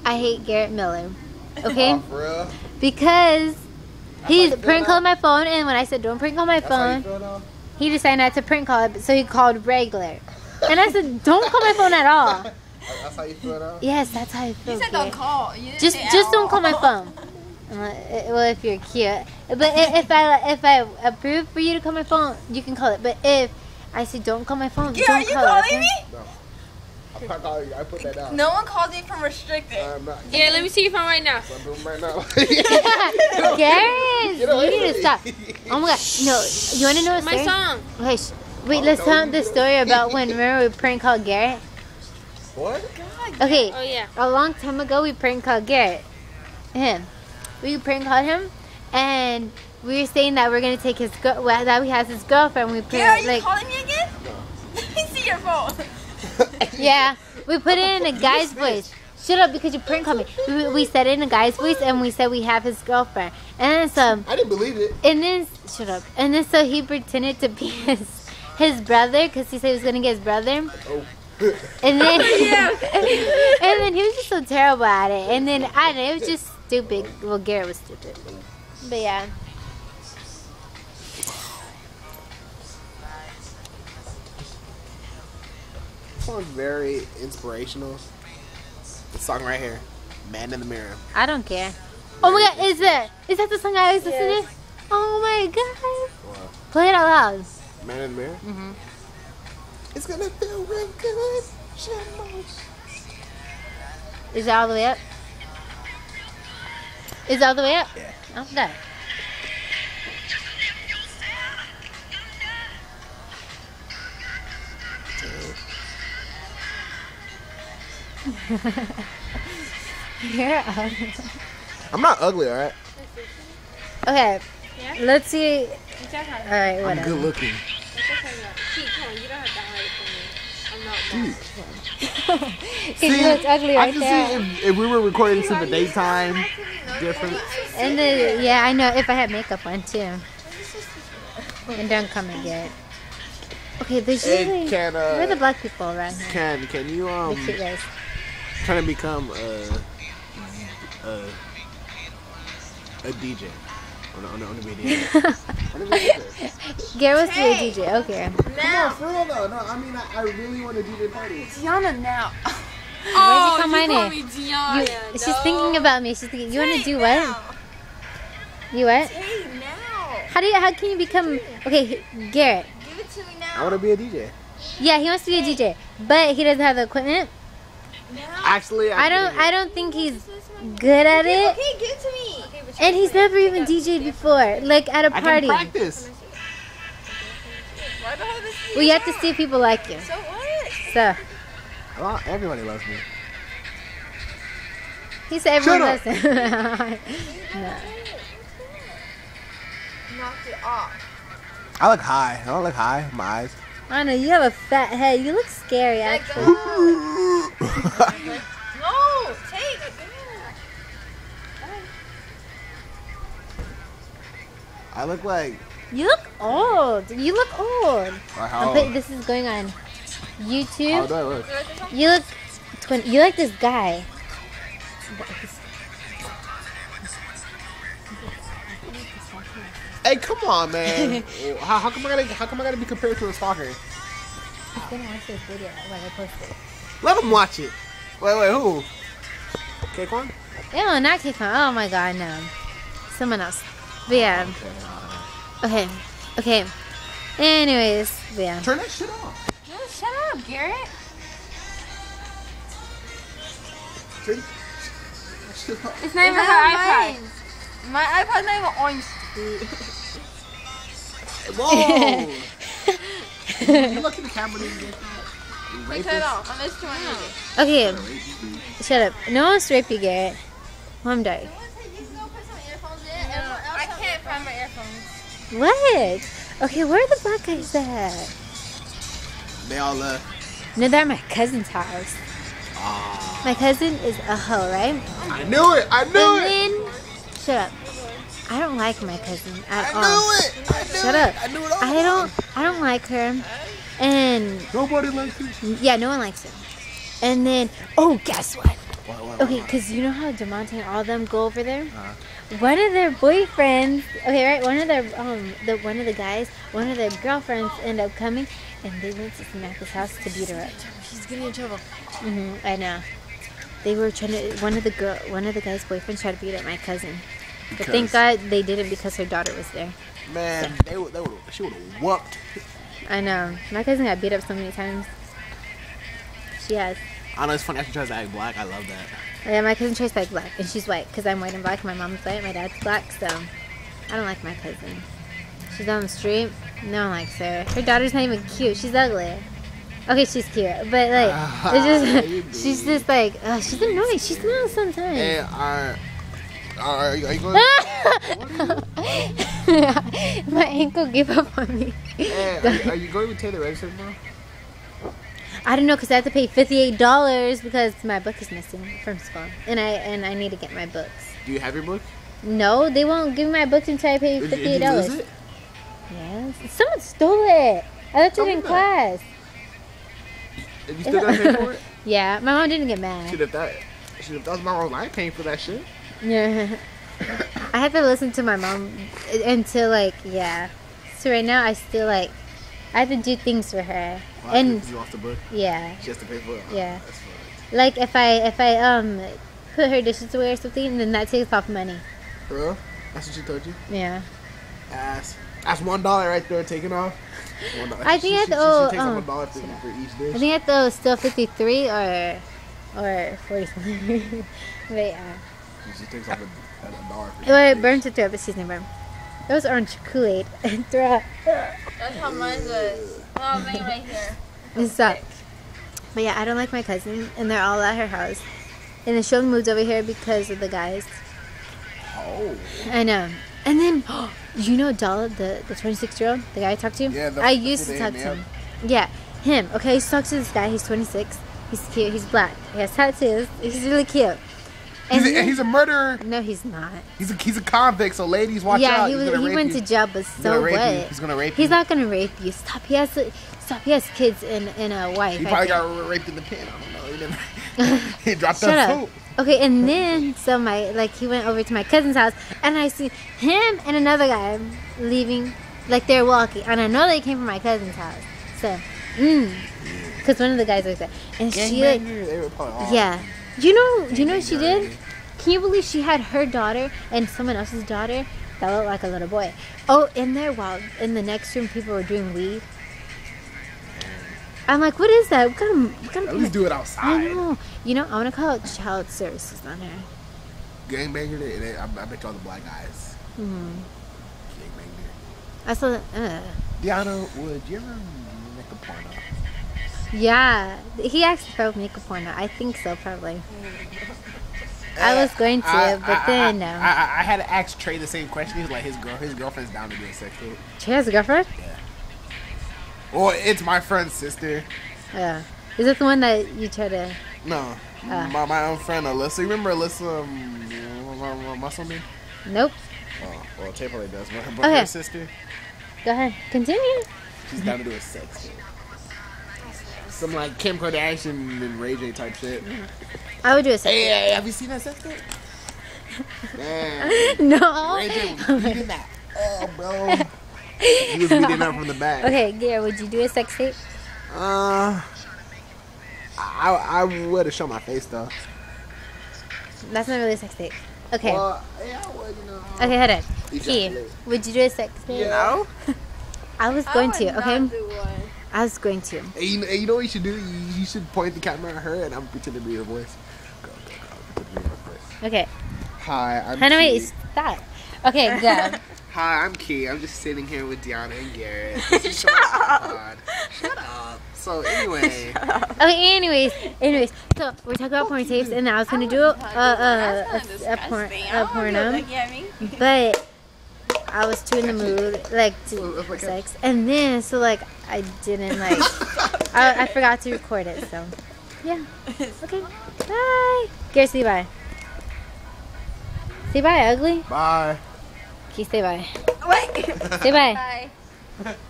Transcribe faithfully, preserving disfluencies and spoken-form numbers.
I hate Garrett Miller. Okay? Oh, for real? Because he That's how you prank feel called now? my phone, and when I said don't prank call my That's how you phone, feel now? he decided not to prank call it, so he called regular. And I said, don't call my phone at all. That's how you feel now? Yes, that's how I feel. You said Garrett. don't call. You didn't Just, say just at don't all. call my phone. Uh, well, if you're cute, but i- if I if I approve for you to call my phone, you can call it. But if I say don't call my phone, Yeah, don't are you call calling it. Okay? me? No. I'm not calling you. I put that down. No one calls me from restricted. I'm not. Yeah, let me see your phone right now. I'm doing right now. Garrett, Get away you need from to me. stop. Oh my god, no! You want to know a My story? song. Okay, sh- wait, Oh, let's no, tell you the don't. story about when remember we prank called Garrett. What? Okay, Oh yeah. a long time ago we prank called Garrett. Him. We prank called him, and we were saying that we're gonna take his girl, well, that he has his girlfriend. We Yeah, are prank you like, calling me again? Let me see your phone. yeah, we put it in a guy's voice. Shut up, because you prank called me. We, we said it in a guy's voice, and we said we have his girlfriend. And then so, I didn't believe it. and then shut up. And then so he pretended to be his his brother, because he said he was gonna get his brother. Oh. And then, and then he was just so terrible at it. And then I don't know, it was just stupid. Well, Garrett was stupid. But yeah. This song's very inspirational. This song right here, "Man in the Mirror." I don't care. Oh my god, is that is that the song I was listening to? Oh my god. Wow. Play it out loud. "Man in the Mirror." Mhm. It's gonna feel real good. Shit, Is it all the way up? Is it all the way up? Yeah. Oh, okay. You're ugly. I'm not ugly, alright? Okay. Yeah? Let's see. It's okay. All right, I'm whatever. good looking. It's okay. See, come on, you don't have to hide it from me. I'm not mad. Because you look ugly I right can there. see if, if we were recording this in the daytime, different. And then, yeah, I know if I had makeup on too. And don't come and get it. Okay, there's Hey, usually. can, uh, Where are the black people around here? Can can you The um cute guys. trying to become a a a D J? I want to, I want to be a D J. I want to be a D J. Garrett wants to be a D J. Okay. Come on, Now. for real though. No, I mean I, I really want to D J parties. Tiana now. Oh, call my you call name? me You, Gianna. she's no. thinking about me. She's thinking. You want to do what? Now. You what? Hey, now. How do you? How can you become? Okay, Garrett. Give it to me I now. want to be a D J. Yeah, he wants to be a D J, but he doesn't have the equipment. Now. Actually, I, I don't. I don't think he's good at it. Okay, give it to me. Okay, but And he's never even D J'd before, like at a I party. can practice. Why do I have this? Well, you have to see if people like you. So what? So Well, everybody loves me. he said everyone Shut loves him. No. Knocked it off. I look high. I don't look high. My eyes. I don't know. You have a fat head. You look scary, Let actually. go. No, take it. I look like. You look old. You look old. Or I'm how, put- this is going on how YouTube. do I look? You look. Twen- you like this guy. Hey, come on, man. how, how come I gotta? How come I gotta be compared to a stalker? He's gonna watch this video when I post it. Let him watch it. Wait, wait, who? K-Quan? Ew, not K-Con. Oh my god, no. Someone else. But yeah. Okay. Okay. Anyways, but yeah. Turn that shit off. No, shut up, Garrett. Turn that shit off. It's not even It's her not iPad. mine. My iPad's not even on. Whoa! You look at the camera and get that. Wait, cut it off. I'm listening to my music. Okay. Shut up. No one's rape you, Garrett. I'm dying. I can't find my earphones. What? Okay, where are the black guys at? They all left. No, they're at my cousin's house. Ah. My cousin is a hoe, right? I knew it. I knew And it. then, shut up. I don't like my cousin at I all. knew it. I knew Shut it. up. I knew it all. I don't. I don't like her. And Nobody likes it. yeah, no one likes her. And then, oh, guess what? What, what, Okay, what? because you know how DeMonte and all them go over there? Uh-huh. One of their boyfriends, okay, right? One of their, um, the one of the guys, one of their girlfriends ended up coming, and they went to Samantha's house to beat her up. She's getting in trouble. hmm I know. They were trying to, one of the girl, one of the guy's boyfriends tried to beat up my cousin. But thank Because- God they didn't because her daughter was there. Man, they would, they would, she would have whooped. I know. My cousin got beat up so many times. She has. I know it's funny. She tries to act black. I love that. Yeah, my cousin tries to act black, and she's white, because I'm white and black, and my mom's white, my dad's black, so I don't like my cousin. She's on the street, no one likes her. Her daughter's not even cute, she's ugly. Okay, she's cute, but like, it's just, she's just like, uh, she's annoying, she smells sometimes. Hey, are, are, are you going? My ankle gave up on me. Hey, are, you- are you going to Taylor Register tomorrow? I don't know, because I have to pay fifty-eight dollars because my book is missing from school, and I and I need to get my books. Do you have your book? No, they won't give me my books until I pay Did you- fifty-eight did you lose dollars. it? Yes. Someone stole it. I left Tell it me in that. class. And you still got to pay for it? Yeah, my mom didn't get mad. Shit, if that, shit, if that was my own, I ain't paying for that shit. Yeah. I had to listen to my mom until like, yeah. So right now I still like, I have to do things for her. Well, And you lost the book. yeah, She has to pay for it. Yeah. That's fine. like if I if I um put her dishes away or something, then that takes off money. For real? That's what she told you? Yeah. That's, that's one dollar right there taking off. One dollar. I She- think I she, she, owe, she takes off um, one dollar for, for each dish. I think I thought it was still fifty-three or or forty something. But yeah. She, she takes off a, a dollar for each Well, it dish. burned to throw up, excuse me, burn. That was orange Kool-Aid. Throw up. That's how mine was. Oh, mine right here. It sucks. But yeah, I don't like my cousin, and they're all at her house. And then she only moved over here because of the guys. Oh. I know. And then, you know Dalla, the the twenty-six year old, the guy I talked to? Yeah, the- I the used fool to that talk hit to me him. Yeah, him. Okay, I used to talk to this guy. He's twenty-six. He's cute. He's black. He has tattoos. He's really cute. And He's a, then- he's a murderer. no, he's not. He's a, he's a convict, so ladies, watch yeah, out. he He's was. gonna He rape went you. to jail, but He's so gonna rape what? you. He's gonna rape He's you. not gonna rape you. Stop. He has to, stop. He has kids and, and a wife. He I probably think. got raped in the pen. I don't know. He, never, he dropped Shut that up. poop. Okay, and then so my like he went over to my cousin's house, and I see him and another guy leaving, like they're walking, and I know they came from my cousin's house. So, mm, because one of the guys was there, and she like, Gangbanger, they were probably all- yeah, you know, you know what she Gangbanger. did? Can you believe she had her daughter and someone else's daughter that looked like a little boy? Oh, in there while in the next room people were doing weed. I'm like, what is that? What kind of, what kind At of least do it I outside. know. You know, I want to call it child services on her. Gangbanger, they, they, I, I bet you all the black guys. Hmm. Gangbanger. I saw that. Uh, Deanna, would you ever make a porno? yeah, he asked if I would make a porno. I think so, probably. I was going to, I- but I- then I, no. I, I, I had to ask Trey the same question. He was like, his girl, his girlfriend's down to do a sex tape. She has a girlfriend? Well, it's my friend's sister. Yeah. Is that the one that you try to? No, Ah. my, my own friend Alyssa. You remember Alyssa, um, my, my, muscle man? Nope. Oh, well, Tay probably does. But, but Okay. her sister, Go ahead. Continue. she's down to do a sex tape. Some like Kim Kardashian and Ray J type shit. I would do a sex. Hey, hey, have you seen that sex tape? Man, No. Ray J was beating that. Oh, bro. He was beating up from the back. Okay, Gary, would you do a sex tape? Uh, I I would have shown my face though. That's not really a sex tape. Okay. Well, yeah, I would, you know. Okay, hold on. Key, Ejaculate. would you do a sex tape? No. I was I going would to, okay? not do one. I was going to. Hey, you, hey, you know what you should do? You, you should point the camera at her and I'm pretending to be your voice. Go, go, go. Pretend to be your voice. Okay. Hi, I'm Honey, Key. wait, stop. Okay, go. Hi, I'm Key. I'm just sitting here with Deanna and Garrett. This is Shut up. Shut up. So anyway, Okay, anyways, anyways, so we're talking about porn tapes, and I was gonna do a, a, a, a, a, porn, a porno, but I was too in the mood, like, to for sex, and then, so, like, I didn't, like, I, I forgot to record it, so, yeah, okay, bye, Garrett, say bye, say bye, ugly, bye. okay, say bye, Wait. say bye. Bye.